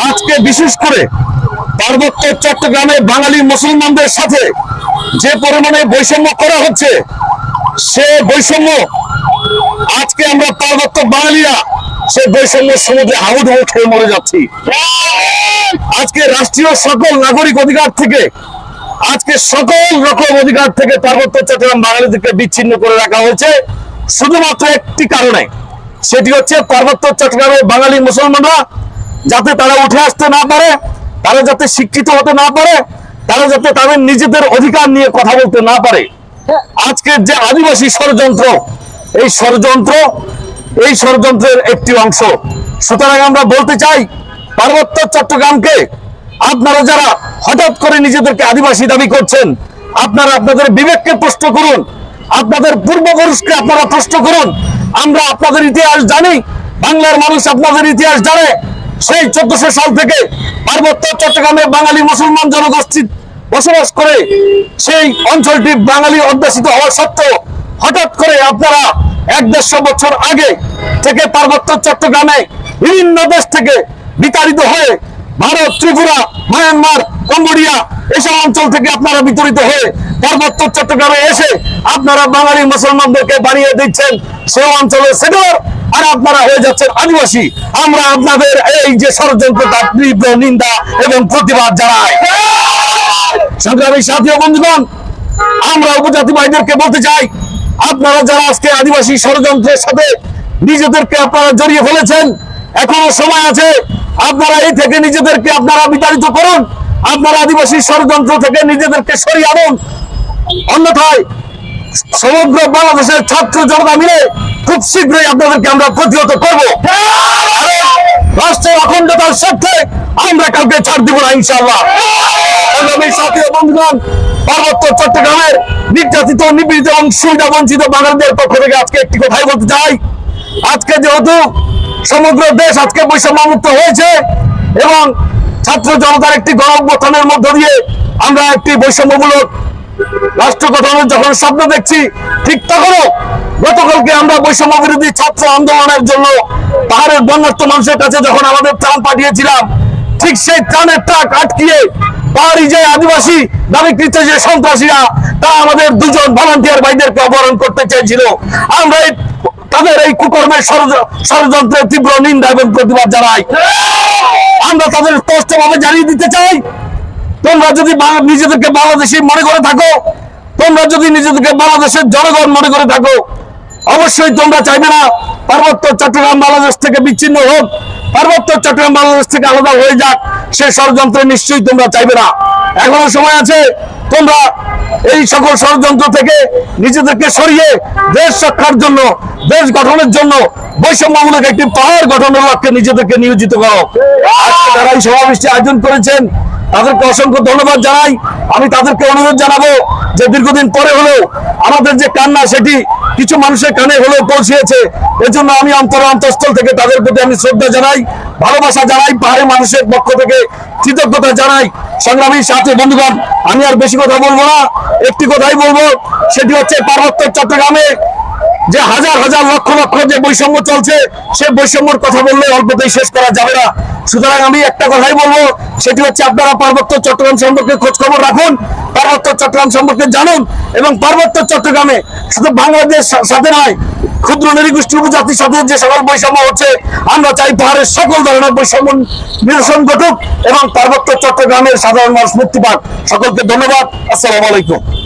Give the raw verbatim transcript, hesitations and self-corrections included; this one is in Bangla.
আজকে বিশেষ করে পার্বত্য চট্টগ্রামে বাঙালি মুসলমানদের সাথে যে পরিমাণে বৈষম্য করা হচ্ছে, সে বৈষম্য আজকে আমরা পার্বত্য বাঙালিরা সে বৈষম্যের সমুদ্রে হাবুডুবু খেয়ে মরে যাচ্ছি। আজকে রাষ্ট্রীয় সকল নাগরিক অধিকার থেকে, আজকে সকল রকম অধিকার থেকে পার্বত্য চট্টগ্রাম বাঙালিদেরকে বিচ্ছিন্ন করে রাখা হয়েছে শুধুমাত্র একটি কারণে, সেটি হচ্ছে পার্বত্য চট্টগ্রামের বাঙালি মুসলমানরা যাতে তারা উঠে আসতে না পারে, তারা যাতে শিক্ষিত হতে না পারে, তারা যাতে তাদের নিজেদের অধিকার নিয়ে কথা বলতে না পারে। আজকের যে আদিবাসী ষড়যন্ত্র, এই ষড়যন্ত্র এই ষড়যন্ত্রের একটি অংশ। সুতরাং আমরা বলতে চাই, পার্বত্য চট্টগ্রামকে আপনারা যারা হঠাৎ করে নিজেদেরকে আদিবাসী দাবি করছেন, আপনারা আপনাদের বিবেককে প্রশ্ন করুন, আপনাদের পূর্বপুরুষকে আপনারা প্রশ্ন করুন। আমরা আপনাদের ইতিহাস জানি, বাংলার মানুষ আপনাদের ইতিহাস জানে। সেই চোদ্দশো সাল থেকে পার্বত্য চট্টগ্রামে বাঙালি মুসলমান জনগোষ্ঠী বসবাস করে, সেই অঞ্চলটি বাঙালি অধ্যাসিত হওয়া সত্ত্বেও হঠাৎ করে আপনারা এক দেড়শো বছর আগে থেকে পার্বত্য চট্টগ্রামে বিভিন্ন দেশ থেকে বিতাড়িত হয়ে ভারত, ত্রিপুরা, মায়ানমার, কম্বোডিয়া এসব অঞ্চল থেকে আপনারা বিতাড়িত হয়ে পার্বত্য চট্টগ্রামে এসে আপনারা বাঙালি মুসলমানদেরকে বানিয়ে দিচ্ছেন সেই অঞ্চলের সেটলার, আর আপনারা হয়ে যাচ্ছেন আদিবাসী। আমরা আপনাদের এই যে ষড়যন্ত্রটা তীব্র নিন্দা এবং প্রতিবাদ জানাই। সংগ্রামী সাথী ও বন্ধুগণ, আমরা উপজাতি ভাইদেরকে বলতে চাই, আপনারা যারা আজকে আদিবাসী ষড়যন্ত্রের সাথে নিজেদেরকে আপনারা জড়িয়ে ফেলেছেন, এখনো সময় আছে। আপনারা এই থেকে নিজেদেরকে আপনারা বিতাড়িত করুন, আপনারা আদিবাসী ষড়যন্ত্র থেকে নিজেদেরকে সরিয়ে আনুন। অন্যথায় সমগ্র বাংলাদেশের ছাত্র জনতা মিলে খুব শীঘ্রই আপনাদেরকে আমরা প্রতিহত করব। রাষ্ট্রের অখণ্ডতার স্বার্থে আমরা কাউকে ছাড় দিব না, ইনশাআল্লাহ। বন্ধুগণ, পার্বত্য চট্টগ্রামের নির্যাতিত, নিপীড়িত এবং সুবিধা বঞ্চিত বাঙালিদের পক্ষ থেকে আজকে একটি কথাই বলতে চাই। আজকে যেহেতু সমগ্র দেশ আজকে বৈষম্যমুক্ত হয়েছে এবং ছাত্র জনতার একটি গণঅভ্যুত্থানের মধ্য দিয়ে আমরা একটি বৈষম্যমূলক রাষ্ট্র গঠনের যখন স্বপ্ন দেখছি, ঠিক তখনও গতকালকে আমরা বৈষম্য বিরোধী ছাত্র আন্দোলনের জন্য পাহাড়ের বন্যার্থ মানুষের কাছে যখন আমাদের ত্রাণ পাঠিয়েছিলাম, ঠিক সেই ত্রাণের ট্রাক আটকিয়ে পাহাড়ি যে আদিবাসী দাবিকৃত যে সন্ত্রাসীরা, তা আমাদের দুজন ভলান্টিয়ার ভাইদেরকে অপহরণ করতে চেয়েছিল। আমরা তাদের এই কুকর্মের ষড়যন্ত্রের তীব্র নিন্দা এবং প্রতিবাদ জানাই। আমরা তাদের স্পষ্টভাবে জানিয়ে দিতে চাই, তোমরা যদি নিজেদেরকে বাংলাদেশি মনে করে থাকো, তোমরা যদি নিজেদেরকে বাংলাদেশের জনগণ মনে করে থাকো, অবশ্যই তোমরা চাইবে না পার্বত্য চট্টগ্রাম বাংলাদেশ থেকে বিচ্ছিন্ন হোক, পার্বত্য চট্টগ্রাম বাংলাদেশ থেকে আলাদা হয়ে যাক, সে ষড়যন্ত্র নিশ্চয়ই তোমরা চাইবে না। এখনো সময় আছে, তোমরা এই সকল ষড়যন্ত্র থেকে নিজেদেরকে সরিয়ে দেশ রক্ষার জন্য, দেশ গঠনের জন্য বৈষম্যমূলক একটি পাহাড় গঠনের লক্ষ্যে নিজেদেরকে নিয়োজিত করো। আজকে যারা এই সমাবেশটি আয়োজন করেছেন তাদেরকে অসংখ্য ধন্যবাদ জানাই। আমি তাদেরকে অনুরোধ জানাবো যে দীর্ঘদিন পরে হলেও আমাদের যে কান্না, সেটি কিছু মানুষের কানে হলেও পৌঁছিয়েছে। এজন্য আমি অন্তর অন্তঃস্থল থেকে তাদের প্রতি আমি শ্রদ্ধা জানাই, ভালোবাসা জানাই, পাহাড়ি মানুষের পক্ষ থেকে কৃতজ্ঞতা জানাই। সংগ্রামী সাথী বন্ধুগণ, আমি আর বেশি কথা বলবো না, একটি কথাই বলবো, সেটি হচ্ছে পার্বত্য চট্টগ্রামে যে হাজার হাজার লক্ষ লক্ষ যে বৈষম্য চলছে, সে বৈষম্যর কথা বললে অল্পতেই শেষ করা যাবে না। সুতরাং আমি একটা কথাই বলবো, সেটি হচ্ছে আপনারা পার্বত্য চট্টগ্রাম সম্পর্কে খোঁজ খবর রাখুন, পার্বত্য চট্টগ্রাম সম্পর্কে জানুন, এবং পার্বত্য চট্টগ্রামে শুধু বাংলাদেশ সাথে নয়, ক্ষুদ্র নৃগোষ্ঠী উপজাতির সাথে যে সকল বৈষম্য হচ্ছে, আমরা চাই পাহাড়ের সকল ধরনের বৈষম্য নিরসন ঘটুক এবং পার্বত্য চট্টগ্রামের সাধারণ মানুষ মুক্তি পাক। সকলকে ধন্যবাদ। আসসালামু আলাইকুম।